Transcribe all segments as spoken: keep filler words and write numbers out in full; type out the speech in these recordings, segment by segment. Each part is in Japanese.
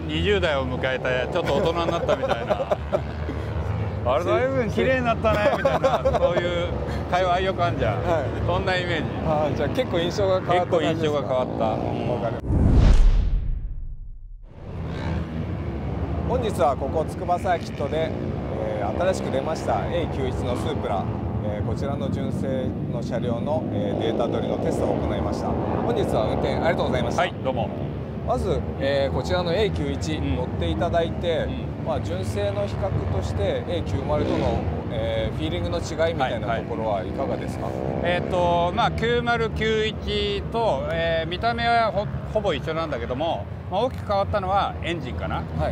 にじゅう代を迎えてちょっと大人になったみたいなあれだいぶ綺麗になったねみたいなそういう会話よくあるじゃん、はい、そんなイメージ。 あじゃあ結構印象が変わった。 結構印象が変わった、うん、かる。 本日はここ筑波サーキットで、えー、新しく出ました エーきゅうじゅういち のスープラ、えー、こちらの純正の車両の、えー、データ取りのテストを行いました。本日は運転ありがとうございました。 はい、どうも。 まず、えー、こちらの エーきゅうじゅういち、うん、乗っていただいて、うんまあ、純正の比較として エーきゅうじゅうとの、えー、フィーリングの違いみたいなところはいかがですか？はいはい、 えーとまあ、きゅうまるきゅういちと、えー、見た目は ほ, ほぼ一緒なんだけども、まあ、大きく変わったのはエンジンかな、はい、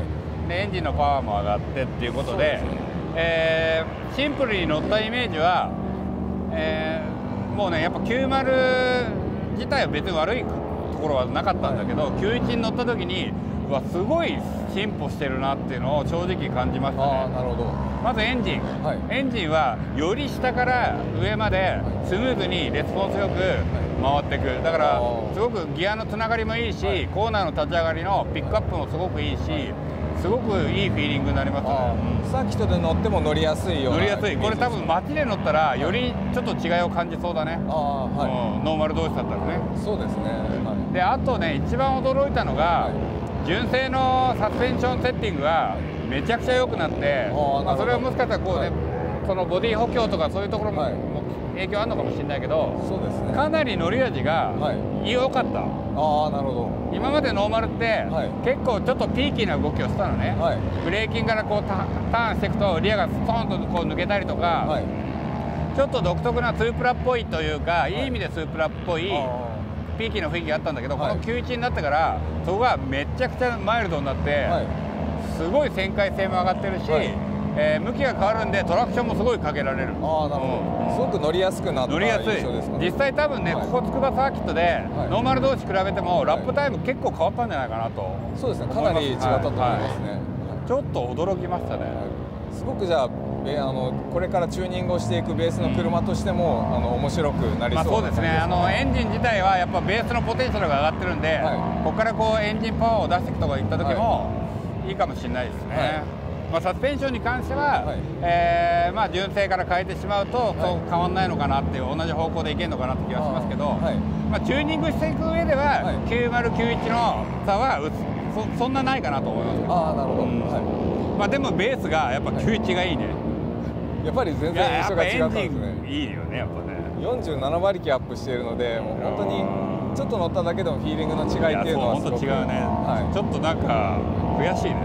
でエンジンのパワーも上がってっていうことで、そうですね、えー、シンプルに乗ったイメージは、えー、もうねやっぱきゅうじゅう自体は別に悪いところはなかったんだけど、はい、きゅうじゅういちに乗った時にうわすごい進歩してるなっていうのを正直感じましたね。 あなるほど。 まずエンジン、はい、エンジンはより下から上までスムーズにレスポンスよく回っていく。だからすごくギアのつながりもいいし、はい、コーナーの立ち上がりのピックアップもすごくいいし、すごくいいフィーリングになりますね。 うん、サーキットで乗っても乗りやすいような。 乗りやすい。これ多分街で乗ったらよりちょっと違いを感じそうだね。あ、はい、うん、ノーマル同士だったらね。 そうですね。はい、 であとね一番驚いたのが、はい、純正のサスペンションセッティングがめちゃくちゃ良くなって、まあ、それはもしかしたらこうね、はい、そのボディ補強とかそういうところも、はい、影響あるのかもしれないけど、そうですね、かなり乗り味が良かった。はい、 ああなるほど。 今までノーマルって、はい、結構ちょっとピーキーな動きをしたのね、はい、ブレーキングからこうターンしていくとリアがストーンとこう抜けたりとか、はい、ちょっと独特なスープラっぽいというか、はい、いい意味でスープラっぽいピーキーの雰囲気があったんだけど、はい、このきゅうじゅういちになってからそこがめちゃくちゃマイルドになって、はい、すごい旋回性も上がってるし、はい、えー、向きが変わるんでトラクションもすごいかけられる。 ああなるほど、うん、すごく乗りやすくなった印象ですかね。乗りやすい。実際多分ね、はい、ここ筑波サーキットで、はい、ノーマル同士比べてもラップタイム結構変わったんじゃないかなと。 そうですね、かなり違ったと思いますね。はいはい、 ちょっと驚きましたね。はい、 すごくじゃあえあのこれからチューニングをしていくベースの車としても、うん、あの面白くなりそうな感じですね。まあそうですね。あのエンジン自体はやっぱベースのポテンシャルが上がってるんで、はい、ここからこうエンジンパワーを出していくとかいった時も、はい、いいかもしれないですね。はい、まあサスペンションに関しては、はい、えー、まあ純正から変えてしまうと、はい、そう変わんないのかなっていう、同じ方向でいけるのかなって気がしますけど、はい、まあチューニングしていく上では、はい、きゅうまるきゅういちの差は そ, そんなないかなと思いますけど。 ああなるほど。うん、はい、 まあでもベースがやっぱきゅうじゅういちがいいね。 やっぱり全然印象が違ったんですね。 いいよねやっぱね。 よんじゅうななばりきアップしているので、もう本当にちょっと乗っただけでもフィーリングの違いっていうのはすごく。 いやそう本当違うね。はい、ちょっとなんか悔しいね。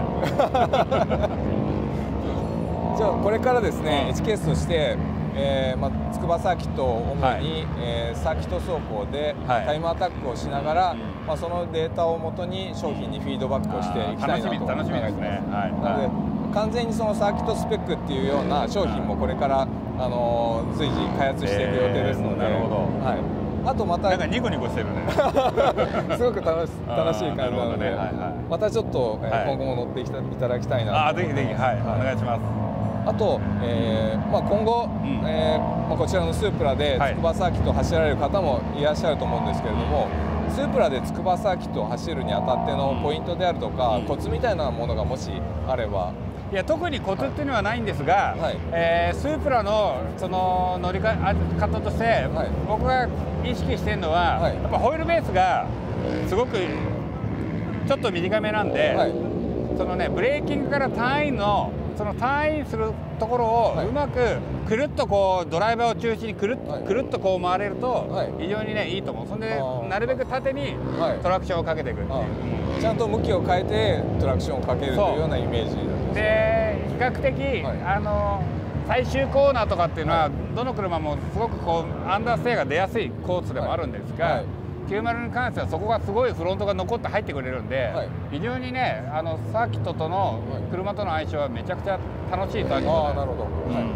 じゃあこれからですね、うん、エイチケーエス として、えーまあ、筑波サーキットを主に、はい、えー、サーキット走行でタイムアタックをしながら、はい、まあ、そのデータをもとに商品にフィードバックをしていきたいなと考えてます。 楽しみですね。はい、 なので完全にそのサーキットスペックっていうような商品もこれから、あのー、随時開発していく予定ですので、えー、なるほど、はい、あとまたなんかニコニコしてるねすごく楽し楽しい感じなので、ね、はいはい、またちょっと、えーはい、今後も乗っていただきたいなと。 あぜひぜひ、はい、はい、お願いします。 あと、えーまあ、今後、うん、えーまあ、こちらのスープラで筑波サーキットを走られる方もいらっしゃると思うんですけれども、うん、スープラで筑波サーキットを走るにあたってのポイントであるとか、うん、コツみたいなものがもしあれば。 いや特にコツっていうのはないんですが、はい、えー、スープラのその乗り方として、はい、僕が意識してるのは、はい、やっぱホイールベースがすごくちょっと短めなんで、はい、そのねブレーキングからターンインのそのターンインするところをうまくくるっとこうドライバーを中心にくるっ、はい、くるっとこう回れると非常にねいいと思う。そんでなるべく縦にトラクションをかけていくっていう、 うん、ちゃんと向きを変えてトラクションをかけるというようなイメージで、比較的、はい、あの最終コーナーとかっていうのは、はい、どの車もすごくこうアンダーステイが出やすいコースでもあるんですが、はいはい、きゅうじゅうに関してはそこがすごいフロントが残って入ってくれるんで、はい、非常にねあのサーキットとの車との相性はめちゃくちゃ楽しいサーキットで、ああなるほど、うん、はい、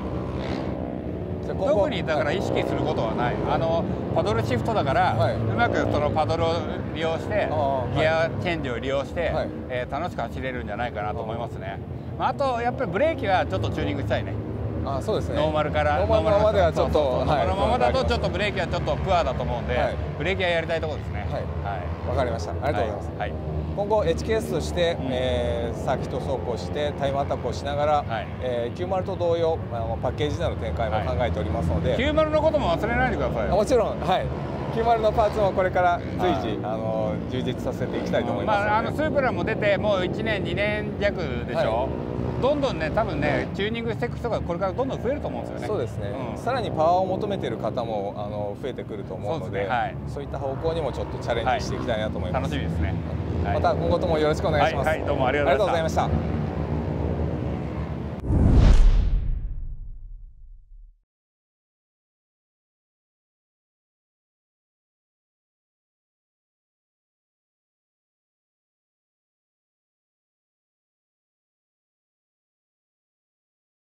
特にだから意識することはない、はい、あのパドルシフトだから、はい、うまくそのパドルを利用してギアチェンジを利用して、はい、えー、楽しく走れるんじゃないかなと思いますね。あとやっぱりブレーキはちょっとチューニングしたいね。 あそうですね、 ノーマルからノーマルのままではちょっとノーマルのままだとちょっとブレーキはちょっとプアだと思うんで、はい、ブレーキはやりたいところですね。 はい、わかりました。ありがとうございます。 はいはい。 今後 エイチケーエス として、うん、えー、サーキット走行してタイムアタックをしながら、はい、えー、きゅうじゅうと同様あのパッケージでの展開も考えておりますので、はい、 きゅうじゅうのことも忘れないでください。 もちろん、はい、きゅうじゅうのパーツもこれから随時、あの充実させていきたいと思いますので、 まあ、あのスープラも出てもういちねんにねん弱でしょ、はい、どんどんね、多分ね、チューニングしていく人がこれからどんどん増えると思うんですよね。 そうですね、うん、さらにパワーを求めている方もあの増えてくると思うので、そうですね、はい、そういった方向にもちょっとチャレンジしていきたいなと思います。 はい、楽しみですね。 また今後ともよろしくお願いします。 はい、はい、どうもありがとうございました。